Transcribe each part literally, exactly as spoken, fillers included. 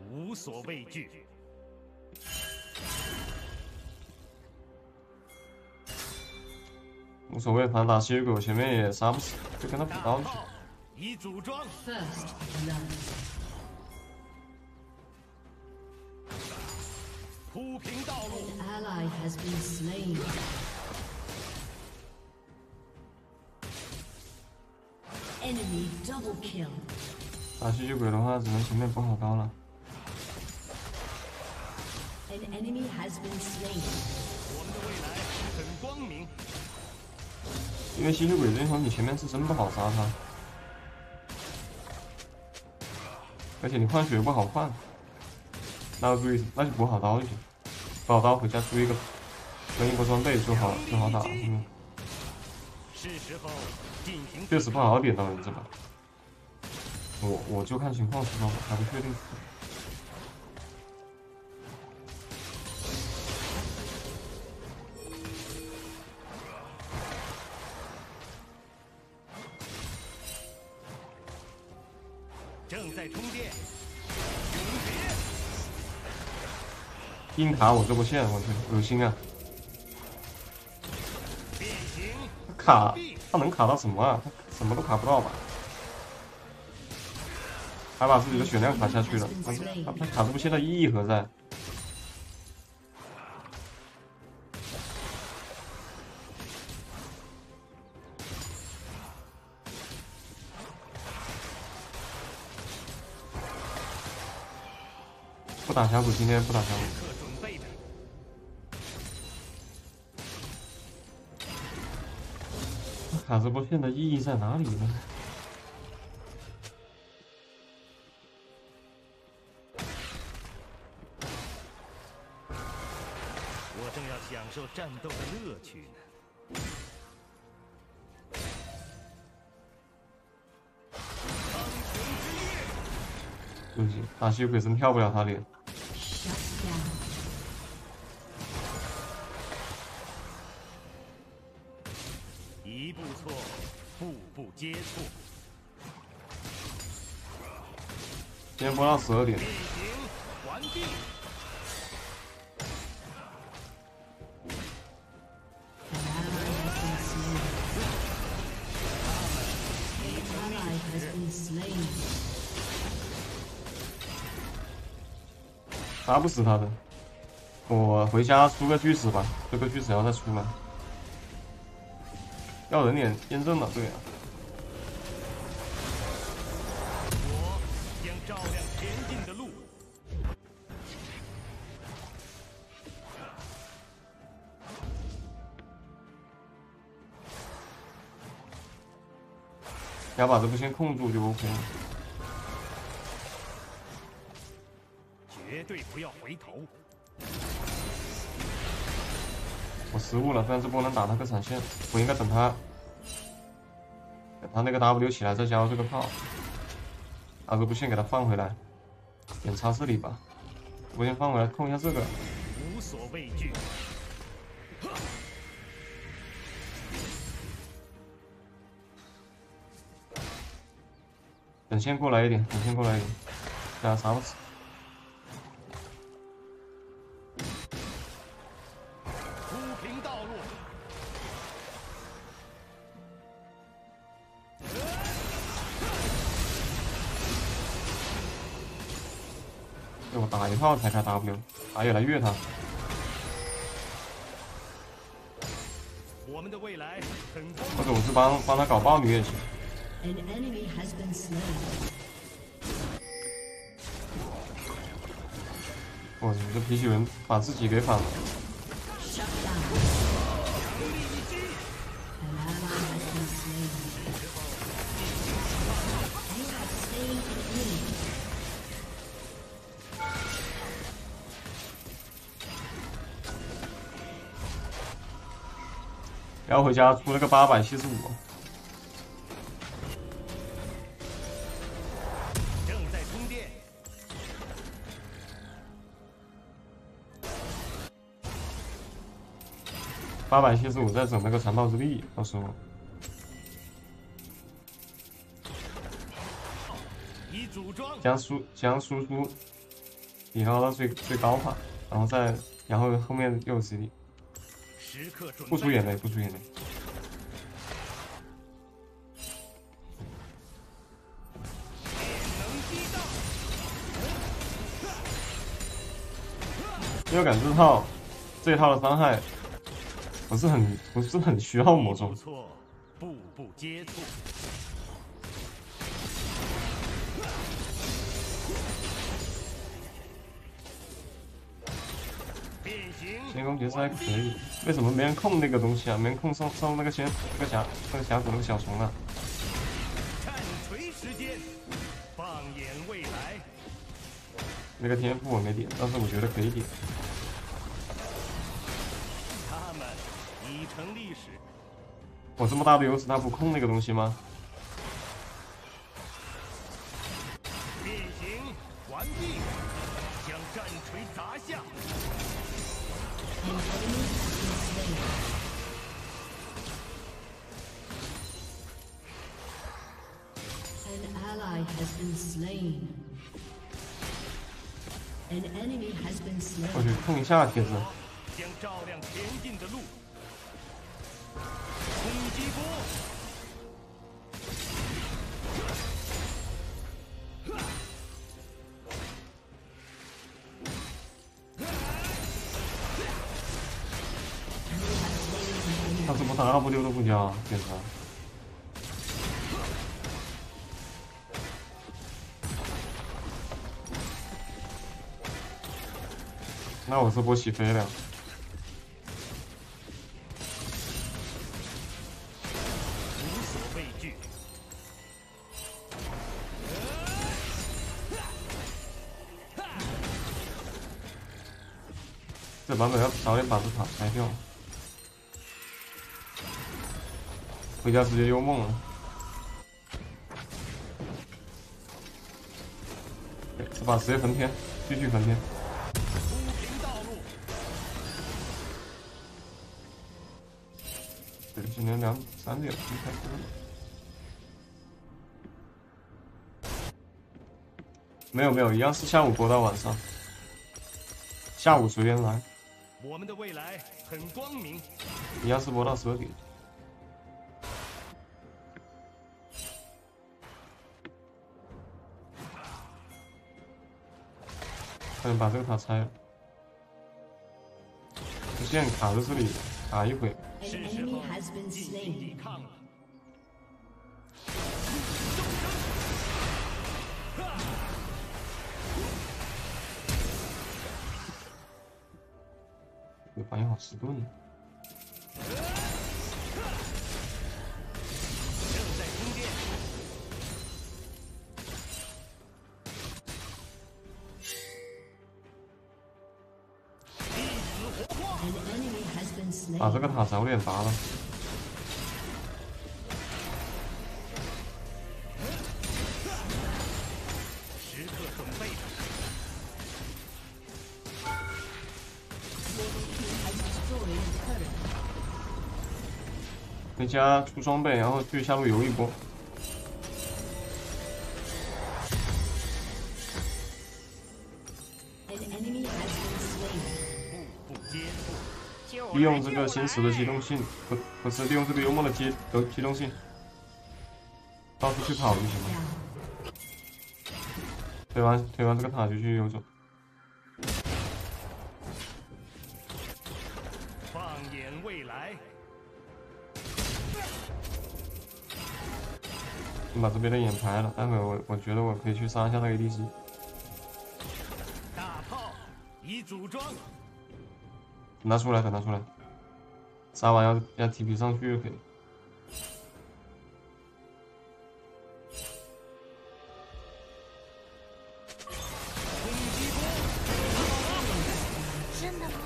无所畏惧。 无所谓，反正打吸血鬼我前面也杀不死，就跟他补刀就行。 已组装。铺平道路。 Ally has been slain. Enemy double kill. 打吸血鬼的话，只能前面补好刀了。 An enemy has been slain. 我们的未来很光明。 因为吸血鬼这一场你前面是真不好杀他，而且你换血不好换，那要注意，那就补好刀就行。补好刀回家出一个分一波装备就好就好打了。嗯， 是时候进行。 确实不好点到人这把，我我就看情况出招，还不确定。 正在充电。 硬卡我这波线，我去，恶心啊！卡，他能卡到什么啊？他什么都卡不到吧？还把自己的血量卡下去了，他他他卡这波线的意义何在？不打峡谷，今天不打峡谷。卡这波线的意义在哪里呢？ 我正要享受战斗的乐趣呢。 对不起，打吸血鬼真跳不了他脸。 一步错，步步接错。 今天播到十二点。 变形完毕。 打不死他的，我回家出个巨石吧，这个巨石要再出来。要人脸验证了，对啊。 我将照亮前进的路。 要把这波先控住就 OK 了。 绝对不要回头。 我失误了，但是不能打他个闪现，我应该等他，等他那个 W 起来再加这个炮，把这波线给他放回来，点叉这里吧，我先放回来控一下这个。 无所畏惧。 等线过来一点，等线过来一点，这样杀不死。我打一套才开 W， 打野来越他。 我们的未来很或者我是帮帮他搞暴女也行。我操，这皮血人把自己给反了。然后回家出了个八百七十五， 正在充电。 八百七十五再整那个残暴之力，到时候。 已组装。 将输将输出提高到最最高化，然后再然后后面又有 C D， 时刻准备。 不出眼泪，不出眼泪。因为感这套这一套的伤害不是很不是很需要魔咒不。错，步步接触。变形。 先攻决赛可以，为什么没人控那个东西啊？没人控送送那个先那个峡那个峡谷那个小虫啊？ 战锤时间，放眼未来。 那个天赋我没点，但是我觉得可以点。 他们已成历史。 我这么大的优势，他不控那个东西吗？ 变形完毕，将战锤砸下。 An enemy has been slain. An ally has been slain. An enemy has been 我去 slain. 控一下帖子。 将照亮前进的路。冲击波。 他怎么打 W 都不加，天哪！那我是波起飞了。 无所畏惧。 这版本要早点把这塔拆掉。 回家直接幽梦了，这把直接焚天，继续焚天。 铺平道路。 对，今天两三点钟开始了。没有没有，一样是下午播到晚上。下午随便来。 我们的未来很光明。 一样是播到十二点。 快点把这个塔拆了！我现在卡在这里，卡一会。 An 是时 enemy 候 has been 进行 slain. 抵抗了。 有反应好迟钝。 正在充电。 An enemy has been slain. 把这个塔早点拔了。 时刻准备着。 Has destroyed a turret. 回家出装备，然后去下路游一波。 An enemy has been slain. 步步接触。 利用这个星矢的机动性，不不是利用这个幽默的机的机动性，到处去跑就行了。 Down. 推完推完这个塔就去游走。 放眼未来。 先把这边的眼排了，待会我我觉得我可以去杀一下那个 A D C。 大炮已组装。 等他出来，等他出来，杀完要要 T P 上去就可以。 冲击波。 真的吗？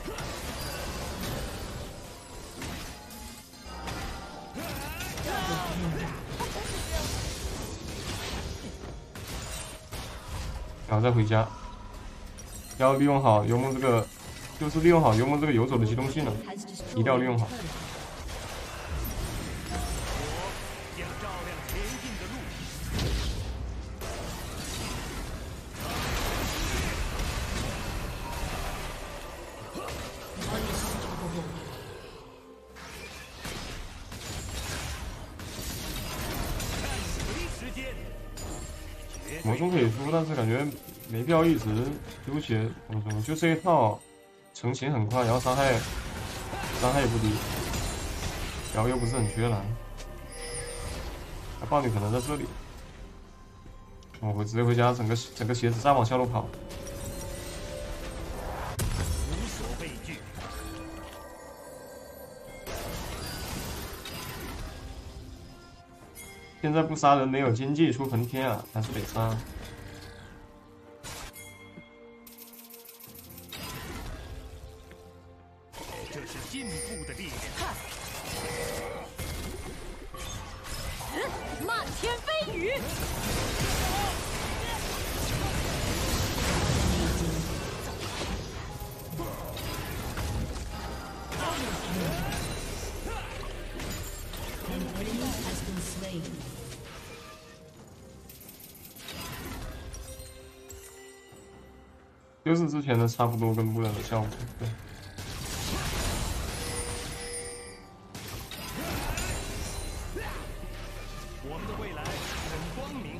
然后再回家，要利用好幽梦这个，就是利用好幽梦这个游走的机动性了， Has 一定要 destroyed 利 a 用好。 turret. 我将照亮前进的路。 魔宗可以出，但是感觉没必要一直纠结魔宗，就这一套成型很快，然后伤害伤害也不低，然后又不是很缺蓝。那豹女可能在这里，我会直接回家，整个整个鞋子再往下路跑。 无所畏惧。 现在不杀人没有经济，出盆天啊，还是得杀。 这是进步的力量。 漫天飞雨。 An enemy has been slain. 就是之前的差不多跟不了的效果，对。 我们的未来很光明。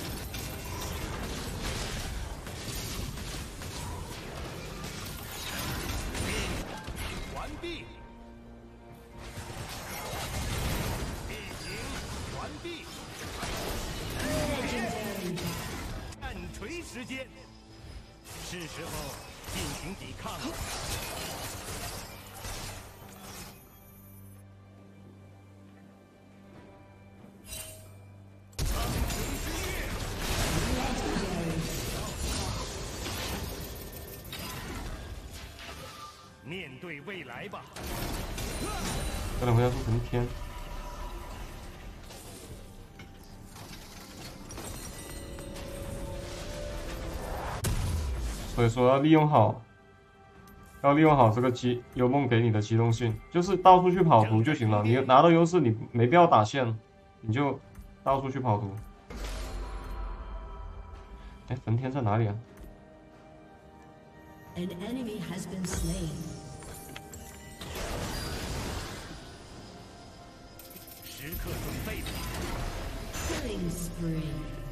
完毕。变形完毕。战锤时间。 是时候进行抵抗了。面对未来吧。 再等回家出盆天。 所以说要利用好，要利用好这个机幽梦给你的机动性，就是到处去跑图就行了。你拿到优势，你没必要打线，你就到处去跑图。哎，焚天在哪里啊？ An enemy has been slain. 时刻准备。 Killing spree.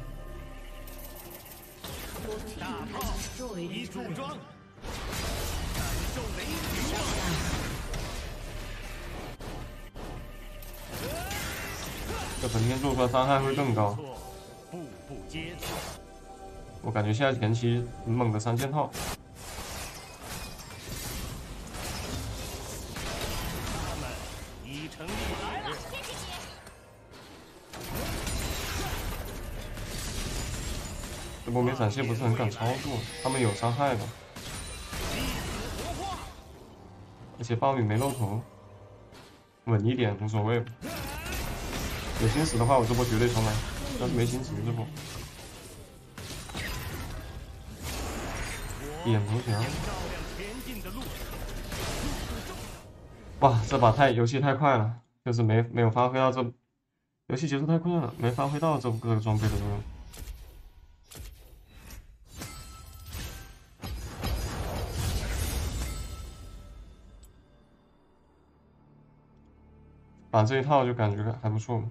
大炮已组装，感受雷霆。 这焚天做出来伤害会更高。 步步接错。 我感觉现在前期很猛的三件套。 他们已成历史。 这波没闪现不是很敢操作，他们有伤害的，而且豹女没露头，稳一点无所谓。有心死的话，我这波绝对重来，但是没心死这波。点头条，哇，这把太游戏太快了，就是没没有发挥到这，游戏节奏太快了，没发挥到这个装备的作用。 打这一套就感觉还不错。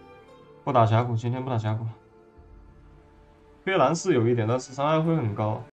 不打峡谷，今天不打峡谷。缺蓝是有一点，但是伤害会很高。